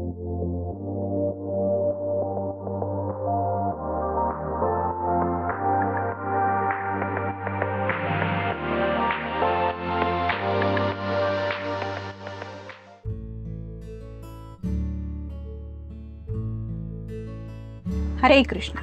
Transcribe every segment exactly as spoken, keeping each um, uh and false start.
हरे कृष्णा।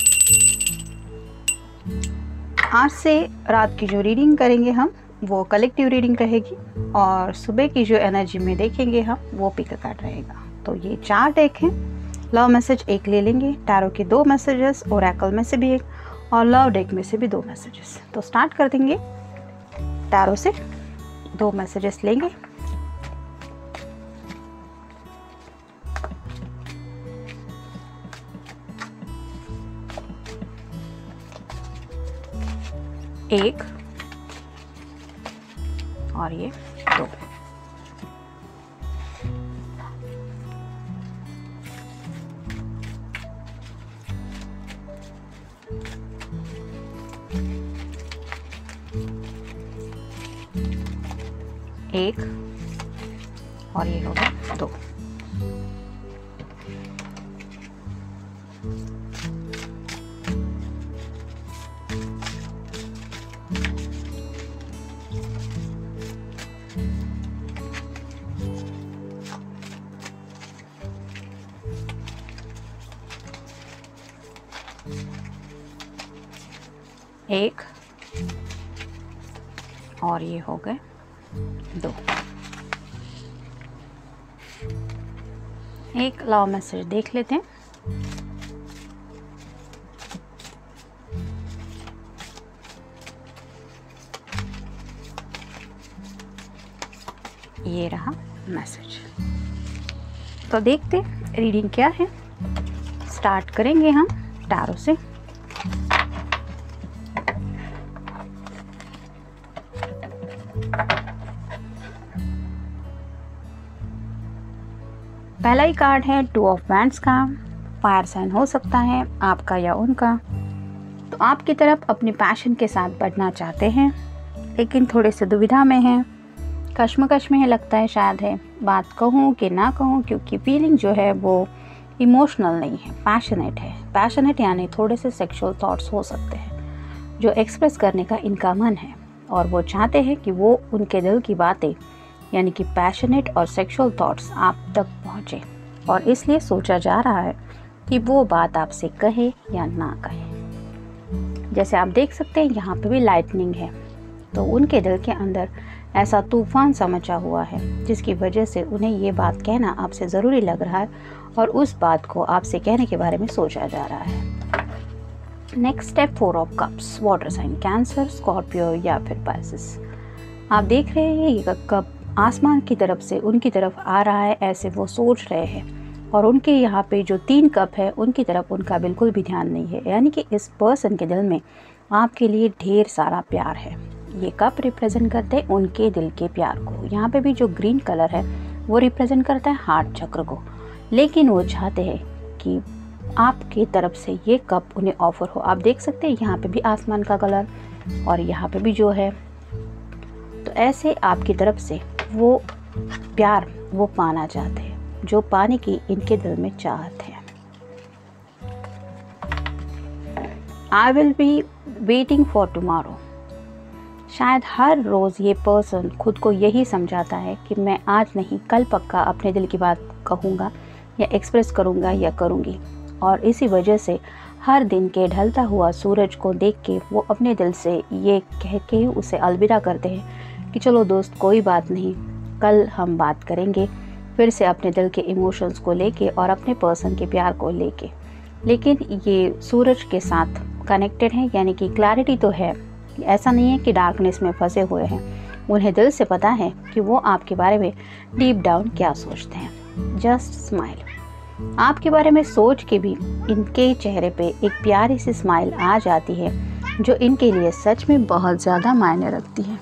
आज से रात की जो रीडिंग करेंगे हम वो कलेक्टिव रीडिंग रहेगी और सुबह की जो एनर्जी में देखेंगे हम वो पिक कार्ड रहेगा। तो ये चार डेक हैं। लव मैसेज एक ले लेंगे, टैरो के दो मैसेजेस, ओरेकल में से भी एक और लव डेक में से भी दो मैसेजेस। तो स्टार्ट कर देंगे। टैरो से दो मैसेजेस लेंगे। एक और ये दो। एक और ये होगा दो। एक और ये हो गए दो। एक लव मैसेज देख लेते हैं। ये रहा मैसेज। तो देखते रीडिंग क्या है। स्टार्ट करेंगे हम टैरो से। पहला ही कार्ड है टू ऑफ वैंड्स का। फायर साइन हो सकता है आपका या उनका। तो आपकी तरफ अपने पैशन के साथ बढ़ना चाहते हैं लेकिन थोड़े से दुविधा में हैं, कश्मकश में है, लगता है शायद है बात कहूँ कि ना कहूँ, क्योंकि फीलिंग जो है वो इमोशनल नहीं है, पैशनेट है। पैशनेट यानी थोड़े से सेक्सुअल थॉट्स हो सकते हैं जो एक्सप्रेस करने का इनका मन है और वो चाहते हैं कि वो उनके दिल की बातें यानी कि पैशनेट और सेक्सुअल थॉट्स आप तक पहुँचे और इसलिए सोचा जा रहा है कि वो बात आपसे कहे या ना कहे। जैसे आप देख सकते हैं यहाँ पे भी लाइटनिंग है। तो उनके दिल के अंदर ऐसा तूफान सा मचा हुआ है जिसकी वजह से उन्हें ये बात कहना आपसे ज़रूरी लग रहा है और उस बात को आपसे कहने के बारे में सोचा जा रहा है। Next step four of cups, water sign, cancer, Scorpio या फिर पाइसेस। आप देख रहे हैं ये कप आसमान की तरफ से उनकी तरफ आ रहा है, ऐसे वो सोच रहे हैं और उनके यहाँ पे जो तीन कप है उनकी तरफ उनका बिल्कुल भी ध्यान नहीं है। यानी कि इस पर्सन के दिल में आपके लिए ढेर सारा प्यार है। ये कप रिप्रेजेंट करते हैं उनके दिल के प्यार को। यहाँ पे भी जो ग्रीन कलर है वो रिप्रेजेंट करता है हार्ट चक्र को, लेकिन वो चाहते हैं कि आपकी तरफ से ये कप उन्हें ऑफर हो। आप देख सकते हैं यहाँ पे भी आसमान का कलर और यहाँ पे भी जो है, तो ऐसे आपकी तरफ से वो प्यार वो पाना चाहते हैं जो पाने की इनके दिल में चाहत है। I will be waiting for tomorrow. शायद हर रोज़ ये पर्सन खुद को यही समझाता है कि मैं आज नहीं कल पक्का अपने दिल की बात कहूँगा या एक्सप्रेस करूँगा या करूँगी, और इसी वजह से हर दिन के ढलता हुआ सूरज को देख के वो अपने दिल से ये कह के उसे अलविदा करते हैं कि चलो दोस्त कोई बात नहीं, कल हम बात करेंगे फिर से अपने दिल के इमोशंस को लेके और अपने पर्सन के प्यार को लेके। लेकिन ये सूरज के साथ कनेक्टेड है, यानी कि क्लैरिटी तो है, ऐसा नहीं है कि डार्कनेस में फंसे हुए हैं। उन्हें दिल से पता है कि वो आपके बारे में डीप डाउन क्या सोचते हैं। Just smile. आपके बारे में सोच के भी इनके चेहरे पे एक प्यारी सी स्माइल आ जाती है जो इनके लिए सच में बहुत ज़्यादा मायने रखती है।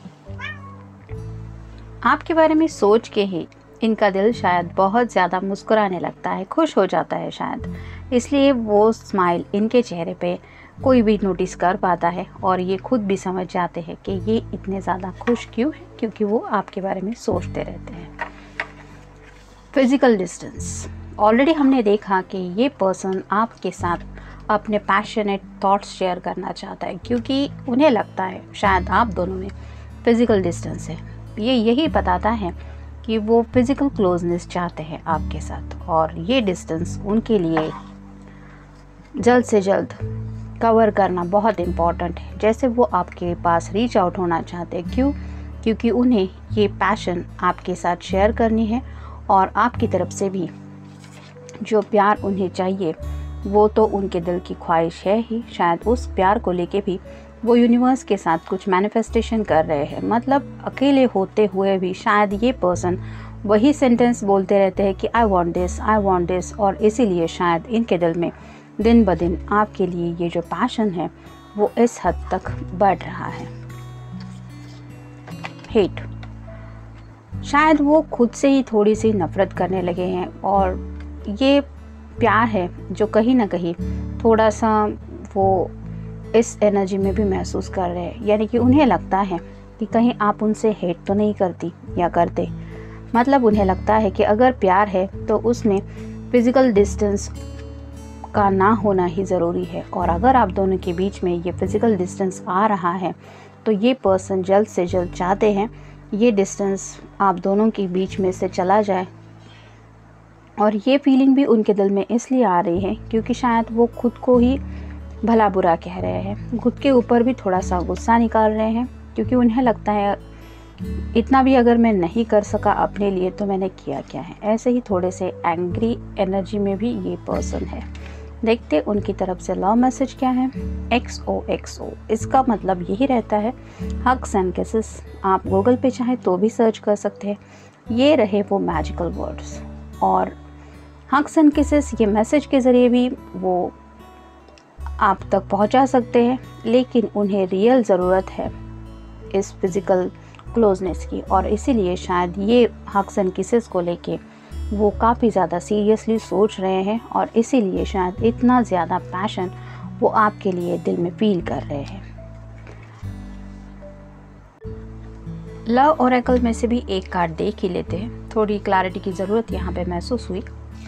आपके बारे में सोच के ही इनका दिल शायद बहुत ज़्यादा मुस्कुराने लगता है, खुश हो जाता है शायद, इसलिए वो स्माइल इनके चेहरे पे कोई भी नोटिस कर पाता है और ये खुद भी समझ जाते हैं कि ये इतने ज़्यादा खुश क्यों है, क्योंकि वो आपके बारे में सोचते रहते हैं। Physical distance. ऑलरेडी हमने देखा कि ये पर्सन आपके साथ अपने पैशनेट थॉट्स शेयर करना चाहता है, क्योंकि उन्हें लगता है शायद आप दोनों में फ़िज़िकल डिस्टेंस है। ये यही बताता है कि वो फिज़िकल क्लोजनेस चाहते हैं आपके साथ, और ये डिस्टेंस उनके लिए जल्द से जल्द कवर करना बहुत इम्पॉर्टेंट है। जैसे वो आपके पास रीच आउट होना चाहते हैं। क्यों? क्योंकि उन्हें ये पैशन आपके साथ शेयर करनी है, और आपकी तरफ से भी जो प्यार उन्हें चाहिए वो तो उनके दिल की ख्वाहिश है ही। शायद उस प्यार को लेके भी वो यूनिवर्स के साथ कुछ मैनिफेस्टेशन कर रहे हैं। मतलब अकेले होते हुए भी शायद ये पर्सन वही सेंटेंस बोलते रहते हैं कि I want this, I want this, और इसीलिए शायद इनके दिल में दिन ब दिन आपके लिए ये जो पैशन है वो इस हद तक बढ़ रहा है। हेट। शायद वो खुद से ही थोड़ी सी नफ़रत करने लगे हैं, और ये प्यार है जो कहीं ना कहीं थोड़ा सा वो इस एनर्जी में भी महसूस कर रहे हैं। यानी कि उन्हें लगता है कि कहीं आप उनसे हेट तो नहीं करती या करते। मतलब उन्हें लगता है कि अगर प्यार है तो उसमें फ़िज़िकल डिस्टेंस का ना होना ही ज़रूरी है, और अगर आप दोनों के बीच में ये फ़िज़िकल डिस्टेंस आ रहा है तो ये पर्सन जल्द से जल्द चाहते हैं ये डिस्टेंस आप दोनों के बीच में से चला जाए। और ये फीलिंग भी उनके दिल में इसलिए आ रही है क्योंकि शायद वो खुद को ही भला बुरा कह रहे हैं, खुद के ऊपर भी थोड़ा सा गुस्सा निकाल रहे हैं, क्योंकि उन्हें लगता है इतना भी अगर मैं नहीं कर सका अपने लिए तो मैंने किया क्या है। ऐसे ही थोड़े से एंग्री एनर्जी में भी ये पर्सन है। देखते उनकी तरफ से लव मैसेज क्या है। एक्स ओ एक्स ओ, इसका मतलब यही रहता है हग्स एंड किसेस। आप गूगल पे चाहे तो भी सर्च कर सकते हैं। ये रहे वो मैजिकल वर्ड्स, और हग्स एंड किसेस ये मैसेज के ज़रिए भी वो आप तक पहुंचा सकते हैं, लेकिन उन्हें रियल ज़रूरत है इस फिज़िकल क्लोजनेस की, और इसीलिए शायद ये हग्स एंड किसेस को लेके वो काफ़ी ज़्यादा सीरियसली सोच रहे हैं, और इसीलिए शायद इतना ज़्यादा पैशन वो आपके लिए दिल में फील कर रहे हैं। लव ओरेकल में से भी एक कार्ड देख ही लेते हैं, थोड़ी क्लैरिटी की ज़रूरत यहाँ पे महसूस हुई।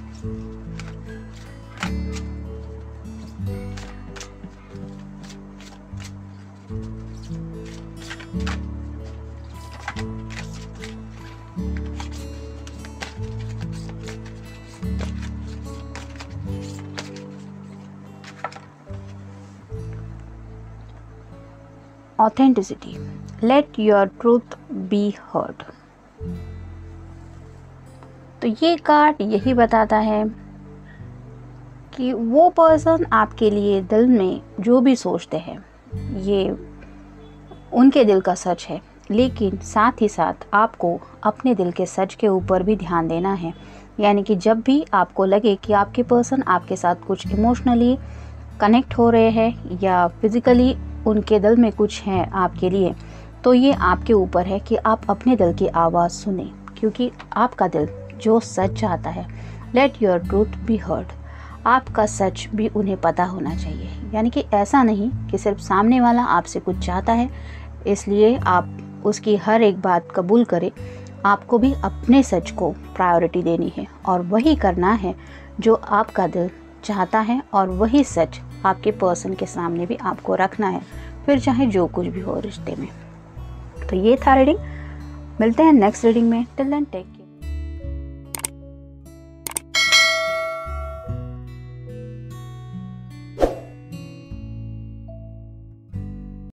Authenticity. Let your truth be heard. तो ये कार्ड यही बताता है कि वो पर्सन आपके लिए दिल में जो भी सोचते हैं ये उनके दिल का सच है, लेकिन साथ ही साथ आपको अपने दिल के सच के ऊपर भी ध्यान देना है। यानी कि जब भी आपको लगे कि आपके पर्सन आपके साथ कुछ इमोशनली कनेक्ट हो रहे हैं या फिज़िकली उनके दिल में कुछ है आपके लिए, तो ये आपके ऊपर है कि आप अपने दिल की आवाज़ सुने, क्योंकि आपका दिल जो सच चाहता है। Let your truth be heard. आपका सच भी उन्हें पता होना चाहिए। यानी कि ऐसा नहीं कि सिर्फ सामने वाला आपसे कुछ चाहता है इसलिए आप उसकी हर एक बात कबूल करें। आपको भी अपने सच को प्रायोरिटी देनी है, और वही करना है जो आपका दिल चाहता है, और वही सच आपके पर्सन के सामने भी आपको रखना है, फिर चाहे जो कुछ भी हो रिश्ते में। तो ये था रीडिंग। मिलते हैं नेक्स्ट रीडिंग में। Till then take care.